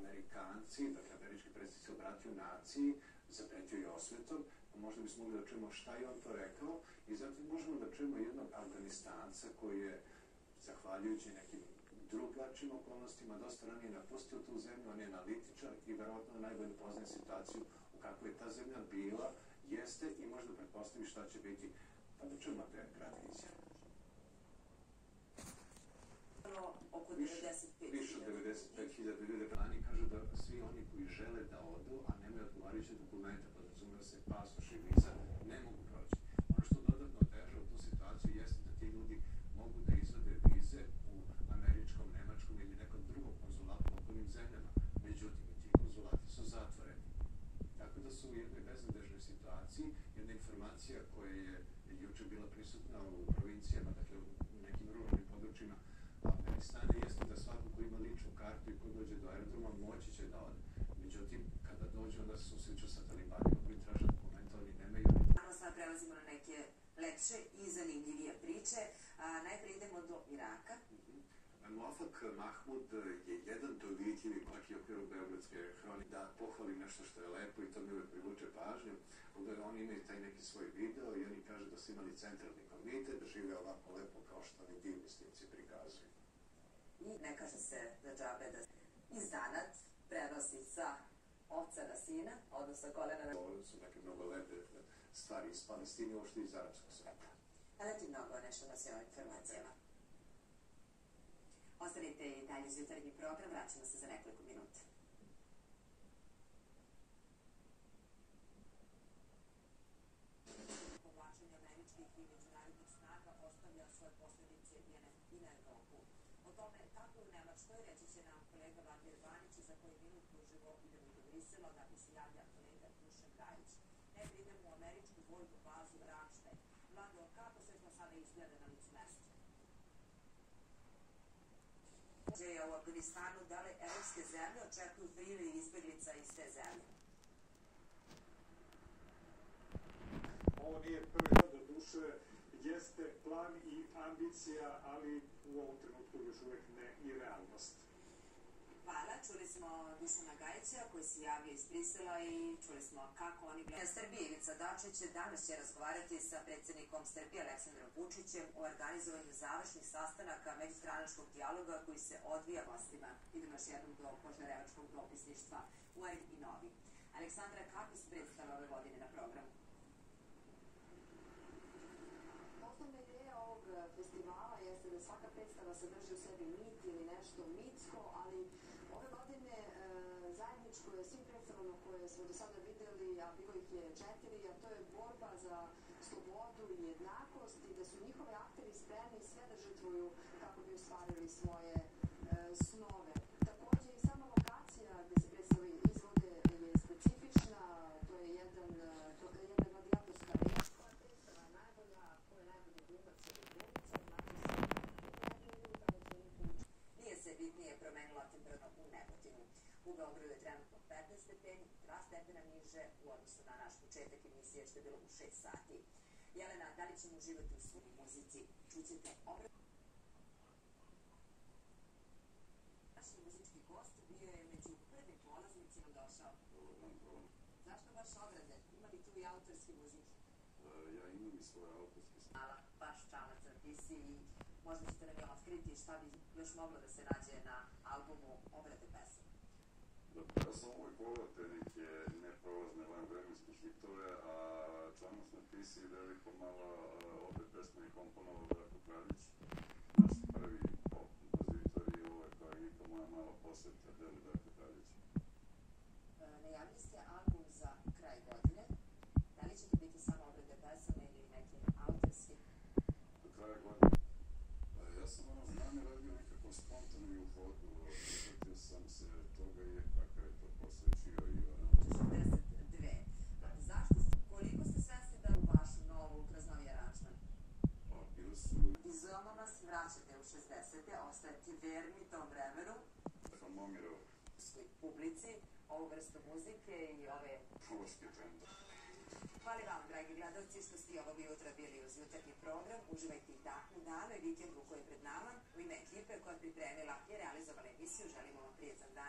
Amerikanci, dakle američki predsjednik se obratio naciji, zapretio je osvetom, možda bismo mogli da čujemo šta je on to rekao i zatim možemo da čujemo jednog Afganistanca koji je, zahvaljujući nekim drugačijim okolnostima, dosta ranije napustio tu zemlju, on je analitičar i verovatno najbolje poznaje situaciju u kakvoj je ta zemlja bila, jeste i možda pretpostavi šta će biti. Pa da čujemo te kratke izjave. Oko 95.000. Više od 95.000 ljudi. Plani kažu da svi oni koji žele da odu, a nemaju odgovarajuće dokumente, podrazumeva se pasoš i viza, ne mogu proći. Ono što dodatno otežava tu situaciju jeste da ti ljudi mogu da izvade vize u američkom, nemačkom ili nekom drugom konzulatu u okolnim zemljama. Međutim, ti konzulati su zatvoreni. Tako da su u jednoj beznadežnoj situaciji. Jedna informacija koja je juče bila prisutna u provincijama, dakle u nekim ruralnim područjima Afganistana, jeste da svako ko ima ličnu kartu i ko dođe do aerodroma moći će da ode. Međutim, kada dođe, onda se susreću sa talibanima koji traže dokumenta, oni nemaju. Sad prelazimo na neke lepše i zanimljivije priče. Najprije idemo do Iraka. Muafak Mahmud je jedan dovitljivi plaki u okviru Beogradske hronike da pohvali nešto što je lepo i to mi uvek privuče pažnju. Oni imaju taj neki svoj video i oni kažu da su imali centralni komitet, da žive ovako lepo kao što oni divni snimci prikazuju. I ne kaže se da džabe da iz zanat prenosi sa oca na sina, odnosno kolena na... Ovo su neke mnogo lepe stvari iz Palestine, uopšte iz arapskog sveta. Hvala ti mnogo, nešto nas je o informacijama. Ostanite i dalje uz jutarnji program, vraćamo se za nekoliko minuta. Povlačenje američkih i međunarodnih snaga ostavlja svoje posledice i na Evropu. O tome kako u Nemačkoj reći će nam kolega Vladimir Banić, za koji minut uživo idemo do Brisela, dakle se javlja kolega Dušan Gajić. Najprije idemo u američku vojnu bazu Ramštajn. Vlado, kako sve to sada izgleda na licu mesta? U Afganistanu, da li evropske zemlje očekuju priliv izbjeglica iz te zemlje? Ovo nije prvi dan, do duše jeste plan i ambicija, ali u ovom trenutku još uvek ne i realnost. Hvala, čuli smo Dušana Gajića koji se javio iz Brisela i čuli smo kako oni gledaju. Srbije Ivica Dačić danas će razgovarati sa predsjednikom Srbije Aleksandrom Vučićem o organizovanju završnih sastanaka međustranačkog dijaloga koji se odvija gostima. Idemo još jednom do Požarevačkog dopisništva UN i Novi. Aleksandra, kakve su predstave ove godine na programu? Osnovna ideja ovog festivala jeste da svaka predstava sadrži u sebi mit ili nešto mitsko, ali ove godine zajedničko je svim predstavama koje smo do sada videli, a bilo ih je 4, a to je borba za slobodu i jednakost i da su njihove akteri spremni sve da žrtvuju kako bi ostvarili svoje snove. Takođe i sama lokacija gde se predstave izvode je specifična, to je jedna gladijatorska reč koja je predstava najbolja, ko je najbolji glumac ili glumica, Nije se bitnije promenila temperatura u Negotinu. U Beogradu je trenutno 15 stepeni, 2 stepena niže u odnosu na naš početak emisije što je bilo u 6 sati. Jelena, da li ćemo uživati u svojoj muzici? Čućete obraz. Naš muzički gost bio je među prvim polaznicima došao. Zašto baš obrade? Ima li tu i autorske muzike? Ja imam i svoje autorske snimke. Hvala, baš čamac ti si i možda ćete nam je otkriti šta bi još moglo da se nađe na albumu obrade pesama. Ja sam uvijek volio te neke neprolazne vanvremenske hitove, a članom smo pisali veliko malo obe pesme i komponovao Darko Kraljić, naš prvi pop kompozitor i ovo je kao i neka moja mala poseta delu Darko Kraljića. Najavili ste album za kraj godine. Da li će to biti samo obrade pesama ili neke autorske? Do kraja godine. Ja sam znanje radio nekako spontano i u hodu, prihvatio sam se toga i kakav je to posvećio i 42. Zašto? Koliko ste svesni da u vašu novu kroz novi aranžman? Bili su... Vizualno nas vraćate u 60. Ostajete verni tom vremenu. Momirov. Publici, ovu vrstu muzike i ove... Čuvaške trende. Hvala vam, dragi gledalci, što ste ovog jutra bili uz jutarnji program. Uživajte i takvu danu i vikendu koji je pred nama. U ime ekipe koja je pripremila i realizovala emisiju želimo vam prijetan dan.